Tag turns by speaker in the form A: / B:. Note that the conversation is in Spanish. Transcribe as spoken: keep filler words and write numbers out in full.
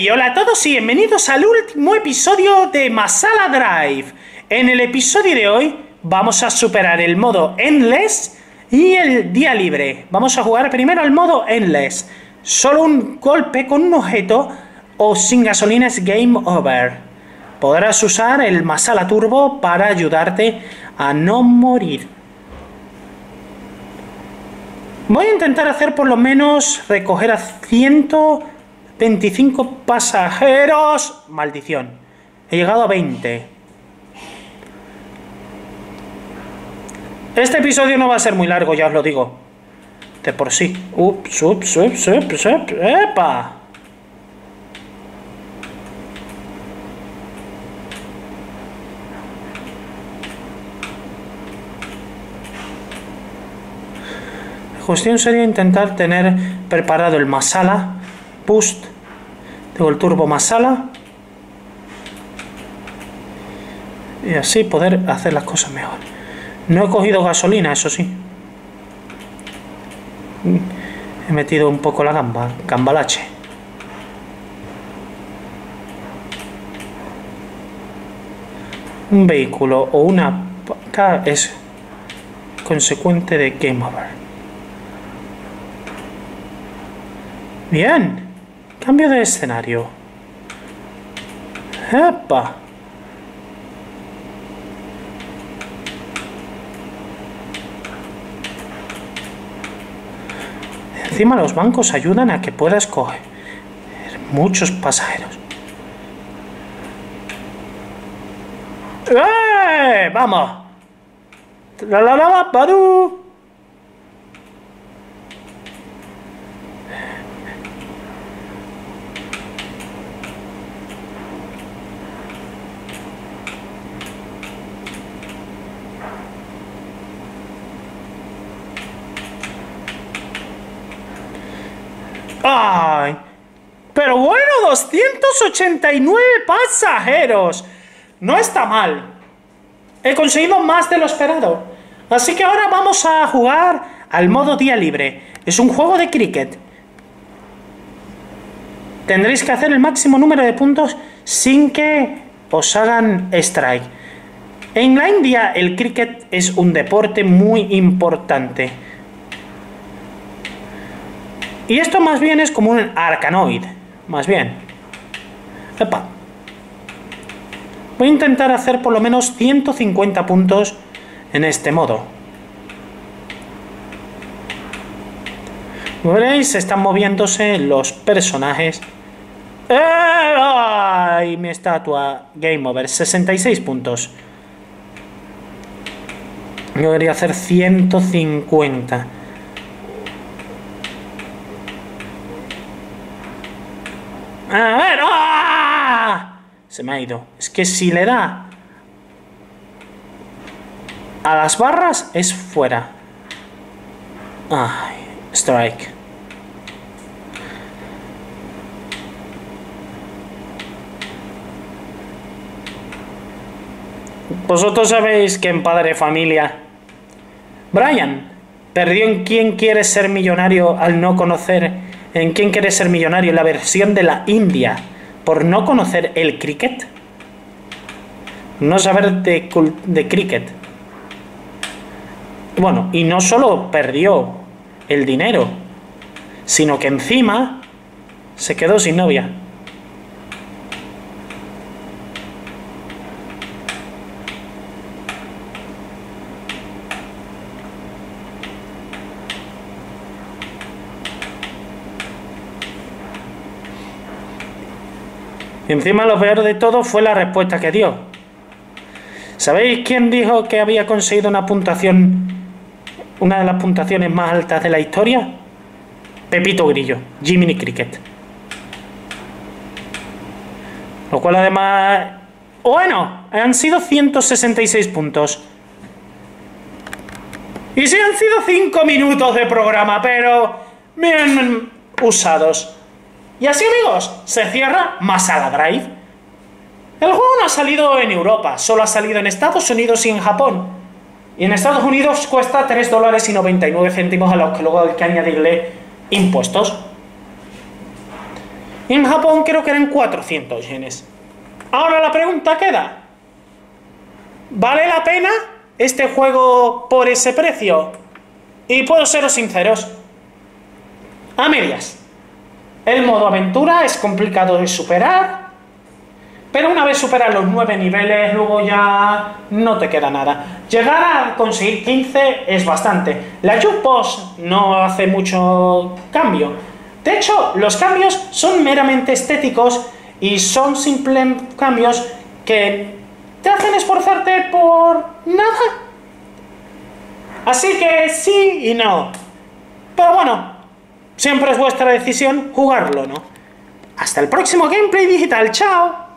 A: Y hola a todos y bienvenidos al último episodio de Masala Drive. En el episodio de hoy vamos a superar el modo Endless y el día libre. Vamos a jugar primero al modo Endless. Solo un golpe con un objeto o sin gasolina es Game Over. Podrás usar el Masala Turbo para ayudarte a no morir. Voy a intentar hacer por lo menos recoger a ciento veinticinco pasajeros. Maldición. He llegado a veinte. Este episodio no va a ser muy largo, ya os lo digo. De por sí. Ups, ups, ups, ups, ups. ¡Epa! La cuestión sería intentar tener preparado el Masala Boost. Tengo el Turbo Masala. Y así poder hacer las cosas mejor. No he cogido gasolina, eso sí. He metido un poco la gamba, gambalache. Un vehículo o una vaca es consecuente de Game Over. Bien. Cambio de escenario. ¡Epa! Encima los bancos ayudan a que puedas coger muchos pasajeros. ¡Eh! ¡Vamos! ¡La la la la! ¡Badú! ¡Ay! Pero bueno, doscientos ochenta y nueve pasajeros. No está mal. He conseguido más de lo esperado. Así que ahora vamos a jugar al modo día libre. Es un juego de cricket. Tendréis que hacer el máximo número de puntos sin que os hagan strike. En la India el cricket es un deporte muy importante. Y esto más bien es como un arcanoid. Más bien. Epa. Voy a intentar hacer por lo menos ciento cincuenta puntos en este modo. Como veréis, están moviéndose los personajes. ¡Eh! ¡Ay! Mi estatua. Game Over. sesenta y seis puntos. Yo quería hacer ciento cincuenta. A ver, ¡ah! Se me ha ido. Es que si le da a las barras es fuera. Ay, strike. Vosotros sabéis que en Padre Familia Brian perdió en ¿Quién quiere ser millonario? Al no conocer en ¿Quién quiere ser millonario? La versión de la India, por no conocer el cricket, no saber de, de cricket. Bueno, y no solo perdió el dinero, sino que encima se quedó sin novia. Y encima lo peor de todo fue la respuesta que dio. ¿Sabéis quién dijo que había conseguido una puntuación, una de las puntuaciones más altas de la historia? Pepito Grillo, Jiminy Cricket. Lo cual además... Bueno, han sido ciento sesenta y seis puntos. Y sí han sido cinco minutos de programa, pero bien usados. Y así, amigos, se cierra Masala Drive. El juego no ha salido en Europa, solo ha salido en Estados Unidos y en Japón. Y en Estados Unidos cuesta tres dólares y noventa y nueve céntimos, a los que luego hay que añadirle impuestos. Y en Japón creo que eran cuatrocientos yenes. Ahora la pregunta queda: ¿vale la pena este juego por ese precio? Y puedo seros sinceros, a medias. El modo aventura es complicado de superar, pero una vez superas los nueve niveles, luego ya no te queda nada. Llegar a conseguir quince es bastante. La Youth Boss no hace mucho cambio. De hecho, los cambios son meramente estéticos y son simples cambios que te hacen esforzarte por nada. Así que sí y no. Pero bueno, siempre es vuestra decisión jugarlo, ¿no? Hasta el próximo Gameplay Digital. ¡Chao!